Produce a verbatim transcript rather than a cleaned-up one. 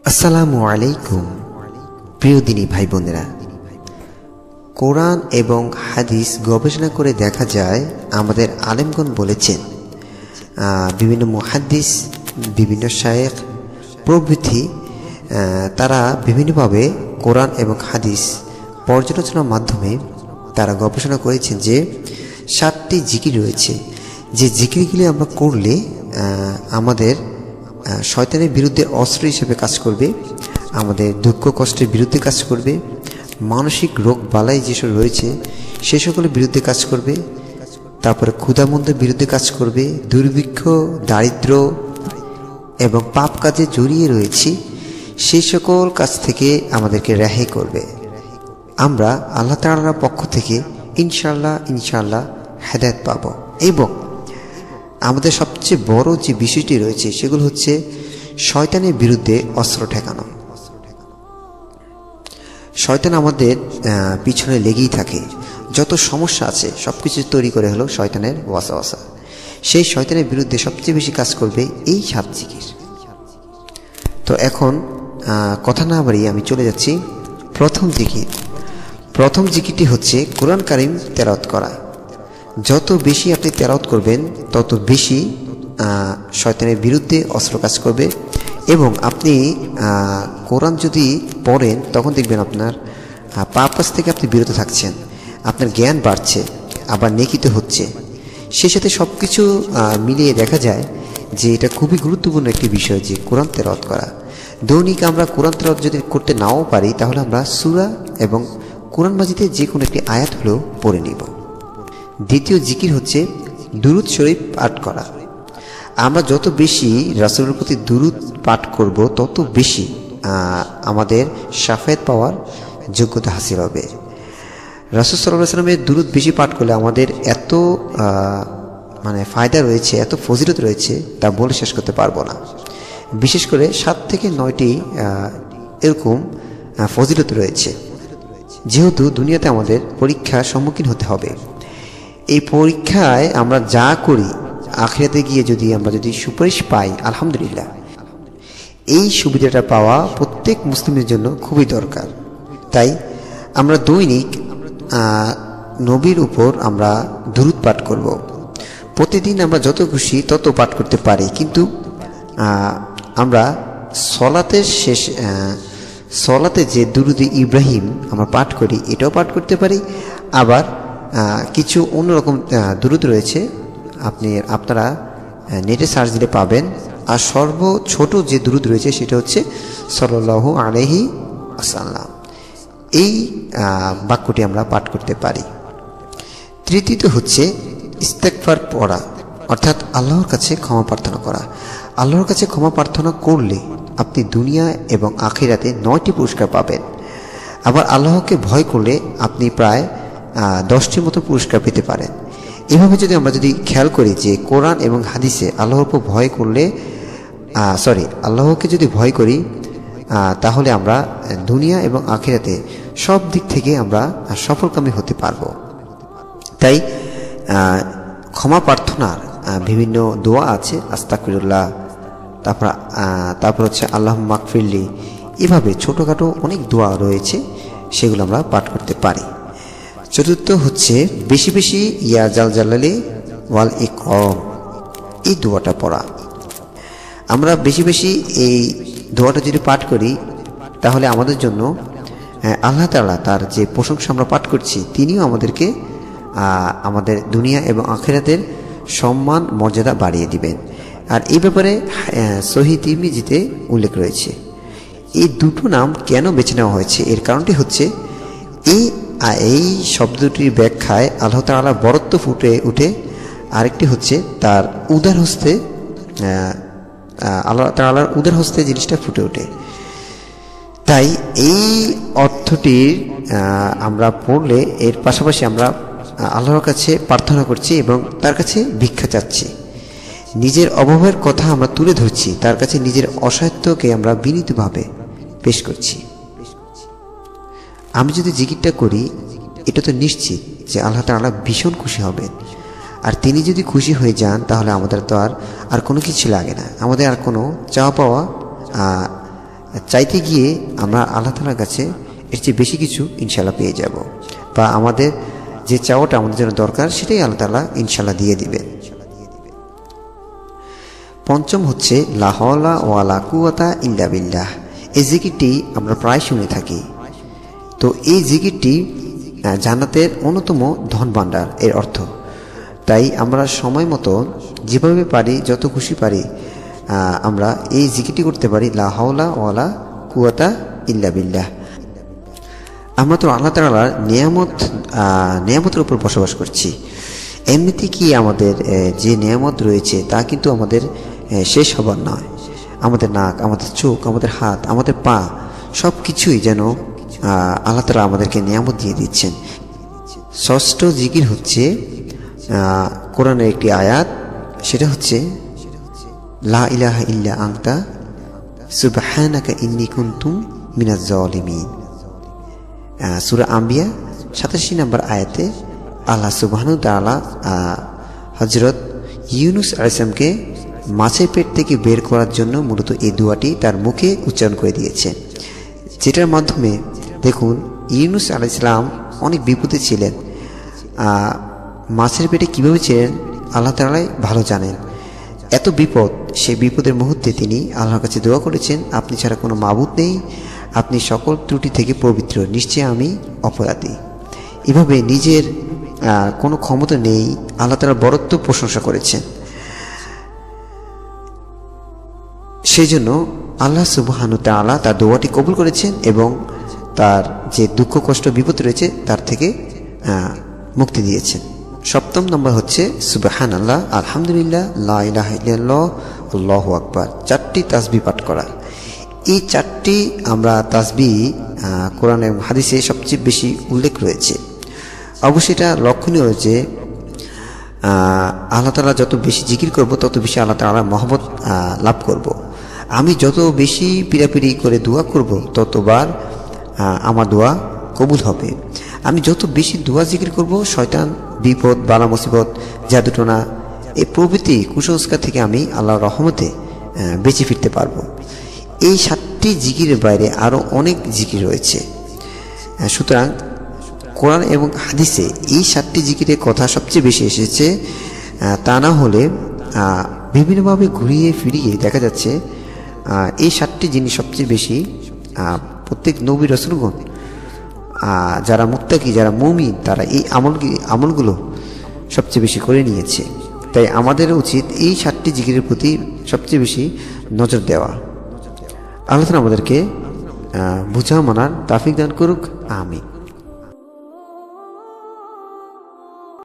আসসালামু আলাইকুম প্রিয় দিনী ভাই বোনেরা, কোরআন এবং হাদিস গবেষণা করে দেখা যায় আমাদের আলেমগণ বলেছেন বিভিন্ন মুহাদ্দিস, বিভিন্ন শায়েখ প্রভৃতি তারা বিভিন্নভাবে কোরআন এবং হাদিস পর্যালোচনার মাধ্যমে তারা গবেষণা করেছেন যে সাতটি জিকির রয়েছে, যে জিকিরগুলি আমরা করলে আমাদের শয়তানের বিরুদ্ধে অস্ত্র হিসেবে কাজ করবে, আমাদের দুঃখ কষ্টের বিরুদ্ধে কাজ করবে, মানসিক রোগ বালাই যেসব রয়েছে সে সকলের বিরুদ্ধে কাজ করবে, তারপরে ক্ষুধামন্দের বিরুদ্ধে কাজ করবে, দুর্ভিক্ষ, দারিদ্র এবং পাপ কাজে জড়িয়ে রয়েছি সেই সকল কাজ থেকে আমাদেরকে রেহাই করবে। আমরা আল্লাহ তাআলার পক্ষ থেকে ইনশাল্লাহ ইনশাল্লাহ হেদায়েত পাব। এবং আমাদের সবচেয়ে বড় যে বিষয়টি রয়েছে সেগুলো হচ্ছে শয়তানের বিরুদ্ধে অস্ত্র ঠেকানো। শয়তান আমাদের পিছনে লেগেই থাকে, যত সমস্যা আছে সব কিছু তৈরি করে হলো শয়তানের ওয়াসওয়াসা। সেই শয়তানের বিরুদ্ধে সবচেয়ে বেশি কাজ করবে এই সাত জিকির। তো এখন কথা না বাড়িয়ে আমি চলে যাচ্ছি প্রথম জিকির। প্রথম জিকিরটি হচ্ছে কোরআন কারীম তেলাওয়াত করা। যত বেশি আপনি তেলাওয়াত করবেন তত বেশি শয়তানের বিরুদ্ধে অস্ত্র কাজ করবে। এবং আপনি কোরআন যদি পড়েন তখন দেখবেন আপনার পাপ কাজ থেকে আপনি বিরত থাকছেন, আপনার জ্ঞান বাড়ছে, আবার নেকিতে হচ্ছে। সেই সাথে সব কিছু মিলিয়ে দেখা যায় যে এটা খুবই গুরুত্বপূর্ণ একটি বিষয় যে কোরআন তেলাওয়াত করা। দৈনিক আমরা কোরআন তেলাওয়াত যদি করতে নাও পারি তাহলে আমরা সূরা এবং কোরআন মাজিদে যে কোনো একটি আয়াত হলেও পড়ে নিব। দ্বিতীয় জিকির হচ্ছে দুরূদ শরীফ পাঠ করা। আমরা যত বেশি রাসূলের প্রতি দুরূদ পাঠ করব তত বেশি আমাদের শাফায়াত পাওয়ার যোগ্যতা হাসিল হবে। রাসূল সাল্লাল্লাহু আলাইহি ওয়াসাল্লামের দুরূদ বেশি পাঠ করলে আমাদের এত মানে ফায়দা রয়েছে, এত ফজিলত রয়েছে তা বলে শেষ করতে পারবো না। বিশেষ করে সাত থেকে নয়টি এরকম ফজিলত রয়েছে। যেহেতু দুনিয়াতে আমাদের পরীক্ষার সম্মুখীন হতে হবে, এই পরীক্ষায় আমরা যা করি আখিরাতে গিয়ে যদি আমরা যদি সুপারিশ পাই আলহামদুলিল্লাহ। এই সুবিধাটা পাওয়া প্রত্যেক মুসলিমের জন্য খুবই দরকার। তাই আমরা দৈনিক নবীর উপর আমরা দুরূদ পাঠ করব। প্রতিদিন আমরা যত খুশি তত পাঠ করতে পারি, কিন্তু আমরা সলাতের শেষ সলাতে যে দুরূদ ইব্রাহিম আমরা পাঠ করি এটাও পাঠ করতে পারি। আবার কিছু অন্যরকম দুরূদ রয়েছে, আপনি আপনারা নেটে সার্চ দিলে পাবেন। আর সর্ব ছোট যে দুরূদ রয়েছে সেটা হচ্ছে সাল্লাল্লাহু আলাইহি ওয়াসাল্লাম। এই বাক্যটি আমরা পাঠ করতে পারি। তৃতীয়ত হচ্ছে ইস্তেগফার পড়া, অর্থাৎ আল্লাহর কাছে ক্ষমা প্রার্থনা করা। আল্লাহর কাছে ক্ষমা প্রার্থনা করলে আপনি দুনিয়া এবং আখিরাতে নয়টি পুরস্কার পাবেন। আবার আল্লাহকে ভয় করলে আপনি প্রায় দশটির মতো পুরস্কার পেতে পারেন। এভাবে যদি আমরা যদি খেয়াল করি যে কোরআন এবং হাদিসে আল্লাহর উপর ভয় করলে সরি আল্লাহকে যদি ভয় করি তাহলে আমরা দুনিয়া এবং আখিরাতে সব দিক থেকে আমরা সফলকামী হতে পারব। তাই ক্ষমা প্রার্থনার বিভিন্ন দোয়া আছে, আস্তাগফিরুল্লাহ, তারপর তারপর হচ্ছে আল্লাহুম্মা গফিরলি, এভাবে ছোটোখাটো অনেক দোয়া রয়েছে, সেগুলো আমরা পাঠ করতে পারি। চতুর্থ হচ্ছে বেশি বেশি ইয়া জাল জালালি ওয়াল ইকরাম, এই দোয়াটা পড়া। আমরা বেশি বেশি এই দোয়াটা যদি পাঠ করি তাহলে আমাদের জন্য আল্লাহ তাআলা তার যে প্রশংসা আমরা পাঠ করছি তিনিও আমাদেরকে আমাদের দুনিয়া এবং আখিরাতের সম্মান মর্যাদা বাড়িয়ে দিবেন। আর এই ব্যাপারে সহিহ তিরমিজিতে উল্লেখ রয়েছে। এই দুটো নাম কেন বেছে নেওয়া হয়েছে এর কারণটি হচ্ছে এই এই শব্দটির ব্যাখ্যায় আল্লাহ তাআলার বরত্ব ফুটে উঠে, আরেকটি হচ্ছে তার উদার হস্তে আল্লাহ তাআলার উদার হস্তে জিনিসটা ফুটে ওঠে। তাই এই অর্থটির আমরা পড়লে এর পাশাপাশি আমরা আল্লাহর কাছে প্রার্থনা করছি এবং তার কাছে ভিক্ষা চাচ্ছি। নিজের অভাবের কথা আমরা তুলে ধরছি, তার কাছে নিজের অসাধ্যকে আমরা বিনীতভাবে পেশ করছি। আমি যদি জিকিরটা করি এটা তো নিশ্চিত যে আল্লাহ তাআলা ভীষণ খুশি হবেন। আর তিনি যদি খুশি হয়ে যান তাহলে আমাদের তো আর আর কোনো কিছু লাগে না, আমাদের আর কোনো চাওয়া পাওয়া চাইতে গিয়ে আমরা আল্লাহ তাআলার কাছে এর চেয়ে বেশি কিছু ইনশাল্লাহ পেয়ে যাব, বা আমাদের যে চাওয়াটা আমাদের জন্য দরকার সেটাই আল্লাহ তাআলা ইনশাল্লাহ দিয়ে দিবেন। পঞ্চম হচ্ছে লা হাওলা ওয়ালা কুওয়াতা ইল্লা বিল্লাহ। এই জিকিরটি আমরা প্রায় শুনে থাকি। তো এই জিকিরটি জান্নাতের অন্যতম ধন ভাণ্ডার এর অর্থ। তাই আমরা সময় মতো যেভাবে পারি, যত খুশি পারি, আমরা এই জিকিরটি করতে পারি, লা হাওলা ওয়ালা কুওয়াতা ইল্লা বিল্লাহ। আমরা তো আল্লাহ তাআলার নিয়ামত নিয়ামতের উপর বসবাস করছি। এমনিতে কি আমাদের যে নিয়ামত রয়েছে তা কিন্তু আমাদের শেষ হবার নয়। আমাদের নাক, আমাদের চোখ, আমাদের হাত, আমাদের পা সব কিছুই যেন আল্লাহ তাআলা আমাদেরকে নিয়ামত দিয়ে দিচ্ছেন। ষষ্ঠ জিকির হচ্ছে কোরআনের একটি আয়াত, সেটা হচ্ছে লা ইলাহা ইল্লা আনতা সুবহানাকা ইন্নী কুনতু মিনাজ জালিমিন। সূরা আম্বিয়া সাতাশি নম্বর আয়াতে আল্লাহ সুবহানাহু ওয়া তাআলা হযরত ইউনূস আলাইহিস সালামকে মাছের পেট থেকে বের করার জন্য মূলত এই দোয়াটি তার মুখে উচ্চারণ করে দিয়েছে, যেটার মাধ্যমে দেখুন ইউনূস আলাইহিস সালাম অনেক বিপদে ছিলেন। মাছের পেটে কীভাবে ছিলেন আল্লাহ তাআলাই ভালো জানেন। এত বিপদ, সেই বিপদের মুহূর্তে তিনি আল্লাহর কাছে দোয়া করেছেন, আপনি ছাড়া কোনো মাবুদ নেই, আপনি সকল ত্রুটি থেকে পবিত্র, নিশ্চয়ই আমি অপরাধী। এভাবে নিজের কোনো ক্ষমতা নেই, আল্লাহ তাআলার বরত্ব প্রশংসা করেছেন। সেই জন্য আল্লাহ সুবহানাহু ওয়া তাআলা তার দোয়াটি কবুল করেছেন এবং তার যে দুঃখ কষ্ট বিপদ রয়েছে তার থেকে মুক্তি দিয়েছেন। সপ্তম নম্বর হচ্ছে সুবহানাল্লাহ, আলহামদুলিল্লাহ, লা ইলাহা ইল্লাল্লাহ, আল্লাহু আকবার। চারটি তাসবিহ পাঠ করা। এই চারটি আমরা তাসবিহ কোরআন এবং হাদিসে সবচেয়ে বেশি উল্লেখ রয়েছে। অবশ্যই এটা লক্ষণীয় যে আল্লাহ তাআলা যত বেশি জিকির করব তত বেশি আল্লাহ তাআলার মহব্বত লাভ করব। আমি যত বেশি পিড়াপিড়ি করে দোয়া করব ততবার আমার দোয়া কবুল হবে। আমি যত বেশি দোয়া জিকির করব, শয়তান, বিপদ, বালা মুসিবত, জাদুটোনা এই প্রভৃতি কুসংস্কার থেকে আমি আল্লাহর রহমতে বেঁচে ফিরতে পারবো। এই সাতটি জিকিরের বাইরে আরও অনেক জিকির রয়েছে। সুতরাং কোরআন এবং হাদিসে এই সাতটি জিকিরের কথা সবচেয়ে বেশি এসেছে। তা না হলে বিভিন্নভাবে ঘুরিয়ে ফিরিয়ে দেখা যাচ্ছে এই সাতটি জিনিস সবচেয়ে বেশি প্রত্যেক নবী রাসূলগণ, যারা মুত্তাকি, যারা মুমিন, তারা এই আমল আমলগুলো সবচেয়ে বেশি করে নিয়েছে। তাই আমাদের উচিত এই সাতটি জিকিরের প্রতি সবচেয়ে বেশি নজর দেওয়া। আল্লাহ তাআলা আমাদেরকে বুঝা মানার তৌফিক দান করুক। আমিন।